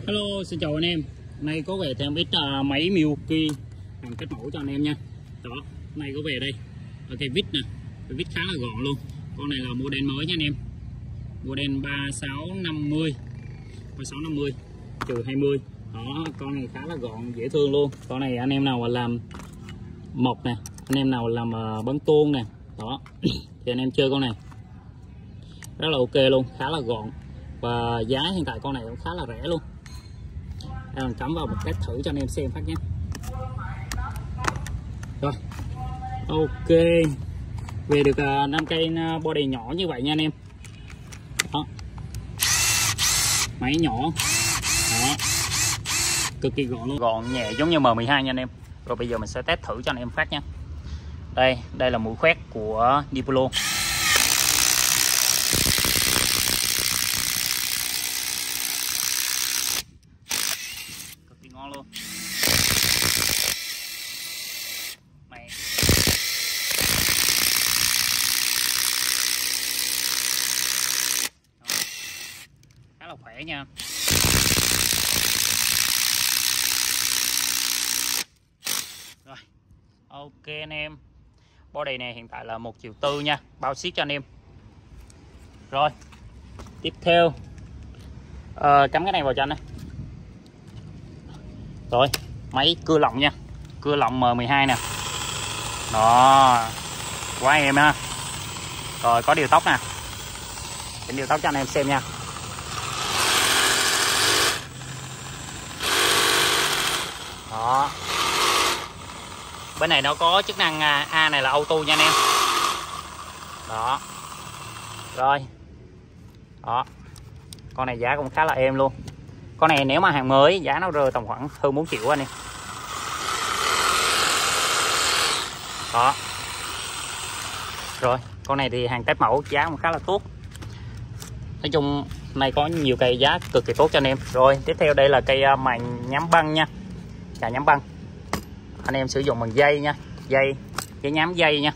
Hello, xin chào anh em. Nay có về thêm ít máy Milwaukee làm kết mẫu cho anh em nha. Đó, nay có về đây ở cái vít nè, cái vít khá là gọn luôn. Con này là model mới nha anh em. Model 3650 trừ 20. Đó, con này khá là gọn, dễ thương luôn. Con này anh em nào mà làm mộc nè, anh em nào làm bắn tôn nè, đó thì anh em chơi con này rất là ok luôn, khá là gọn. Và giá hiện tại con này cũng khá là rẻ luôn. Mình cắm vào một test thử cho anh em xem phát nhé. Rồi, ok, về được 5 cây body nhỏ như vậy nha anh em. Đó, máy nhỏ, đó, cực kỳ gọn luôn, gọn nhẹ giống như M12 nha anh em. Rồi bây giờ mình sẽ test thử cho anh em phát nha. Đây là mũi khoét của Diplo. Ngon luôn. Mày. Khá là khỏe nha. Rồi. Ok anh em. Body này hiện tại là 1,4 triệu nha, bao ship cho anh em. Rồi. Tiếp theo cắm cái này vào cho anh này. Rồi, máy cưa lọng nha, cưa lọng M12 nè. Đó, quá em ha. Rồi có điều tóc nè, chỉnh điều tóc cho anh em xem nha. Đó, bên này nó có chức năng A này là auto nha anh em. Đó, rồi, đó, con này giá cũng khá là êm luôn. Con này nếu mà hàng mới giá nó rơi tầm khoảng hơn 4 triệu anh em. Đó. Rồi, con này thì hàng test mẫu giá cũng khá là tốt. Nói chung này có nhiều cây giá cực kỳ tốt cho anh em. Rồi, tiếp theo đây là cây màng nhắm băng nha. Chà nhắm băng. Anh em sử dụng bằng dây nha, dây, cái nhám dây nha.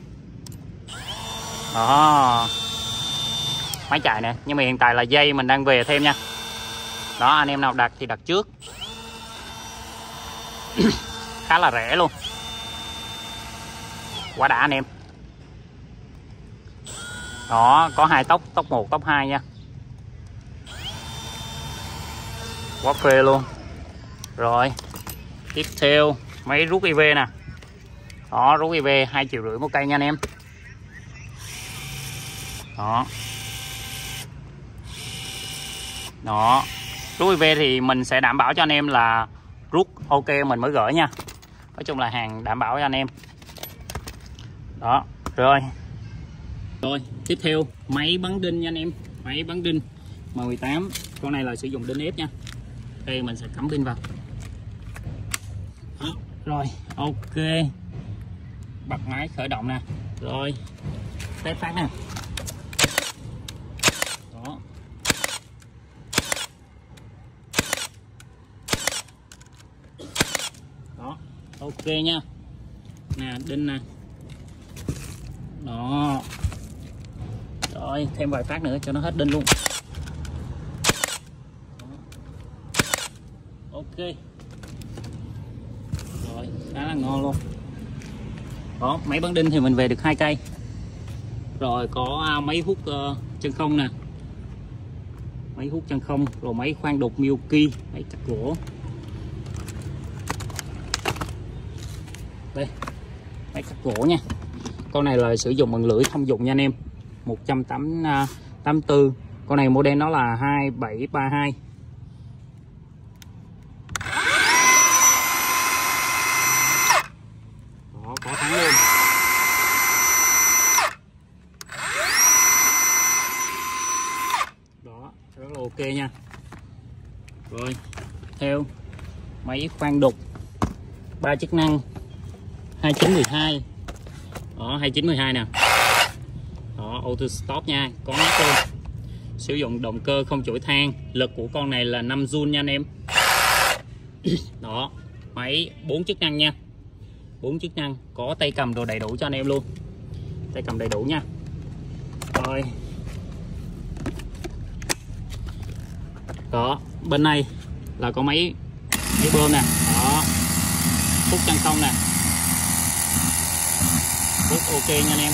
Đó. Máy chạy nè, nhưng mà hiện tại là dây mình đang về thêm nha. Đó, anh em nào đặt thì đặt trước. Khá là rẻ luôn, quá đã anh em. Đó, có hai tốc, tốc 1, tốc 2 nha. Quá phê luôn. Rồi, tiếp theo máy rút IV nè. Đó, rút IV 2,5 triệu một cây nha anh em. Đó. Đó. Rút IV thì mình sẽ đảm bảo cho anh em là rút ok mình mới gửi nha. Nói chung là hàng đảm bảo cho anh em. Đó, rồi. Rồi, tiếp theo máy bắn đinh nha anh em. Máy bắn đinh M18. Con này là sử dụng đinh ép nha. Đây mình sẽ cắm pin vào. Đó, rồi, ok. Bật máy khởi động nè. Rồi, test phát nè. Đó. Đó, ok nha. Nè, đinh nè. Đó. Rồi, thêm vài phát nữa cho nó hết đinh luôn. Đó. Ok. Rồi, khá là ngon luôn. Đó, máy bắn đinh thì mình về được 2 cây. Rồi có máy hút chân không nè. Máy hút chân không, rồi máy khoan đục Milwaukee, máy cắt gỗ. Đây, máy cắt gỗ nha. Con này là sử dụng bằng lưỡi thông dụng nha anh em. 184. Con này model nó là 2732. Đó, có thắng luôn. Đó, rất là ok nha. Rồi, theo máy khoan đục 3 chức năng 2912. Đó, 2912 nè. Đó, auto stop nha, có nhắc luôn. Sử dụng động cơ không chổi than, lực của con này là 5 Joule nha anh em. Đó, máy 4 chức năng nha. 4 chức năng, có tay cầm đồ đầy đủ cho anh em luôn. Tay cầm đầy đủ nha. Rồi. Đó, bên này là có máy bơm nè, đó, phút chân không nè, phút ok nha anh em.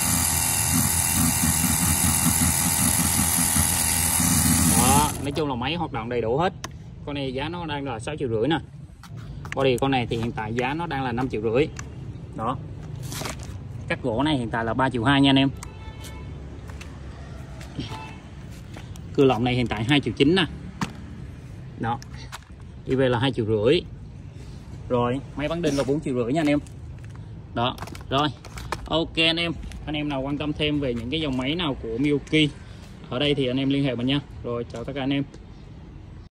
Đó, nói chung là máy hoạt động đầy đủ hết. Con này giá nó đang là 6,5 triệu nè. Body con này thì hiện tại giá nó đang là 5,5 triệu. Đó, cắt gỗ này hiện tại là 3,2 triệu nha anh em. Cưa lọng này hiện tại 2,9 triệu nè. Đó, đi về là 2,5 triệu. Rồi máy bắn đinh là 4,5 triệu nha anh em. Đó, rồi ok anh em nào quan tâm thêm về những cái dòng máy nào của Milwaukee ở đây thì anh em liên hệ mình nha. Rồi chào tất cả anh em.